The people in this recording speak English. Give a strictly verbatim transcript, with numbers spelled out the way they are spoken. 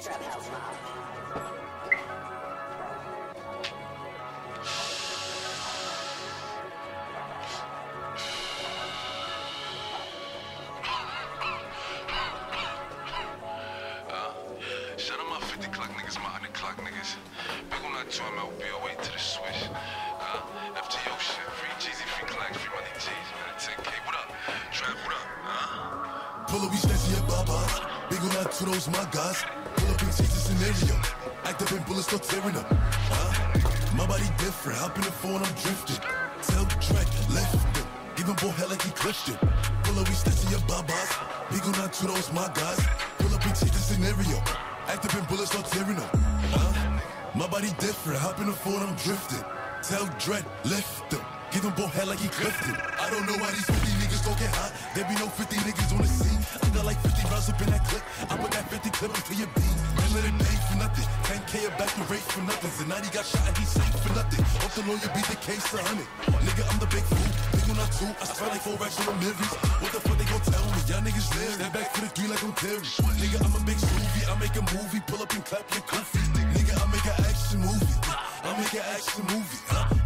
Trap House Mob. Shout out my fifty clock niggas, my one hundred clock niggas. Big on that two M L B away to the switch. Uh, F T O shit, free Jeezy, free Clacks, free Money G's, man. ten K, what up? Trap, what up? Huh? Pull up, we snatching your babas. Big on that two, those my guys. Pull up and change the scenario. Act up and bullets start tearing up. Huh? My body different, hop in the phone, I'm drifting. Tell track, left them. Give him boy hell like he clipped it. Pull up, we snatching your babas. Big on that two, those my guys. Pull up and change the scenario. Act up and bullets start tearing up. Huh? My body different, hop in the phone, I'm drifting. Tell Dread, lift them. Give him both head like he clipped it. I don't know why these fifty niggas don't get hot. There be no fifty niggas on the scene. I got like fifty rounds up in that clip. I put that fifty clip into your beat. Man, let it pay for nothing. ten K a back to race for nothing. So now he got shot and he safe for nothing. Hope the lawyer beat the case a hundred. Nigga, I'm the big fool. Big on that two. I spent like four racks on the Mirrors. What the fuck they gon' tell me? Y'all niggas live. Step back for the three like I'm Terry. Nigga, I'm a big movie. I make a movie. Pull up and clap your goofy. Nigga, I make an action movie. I make an action movie. Huh?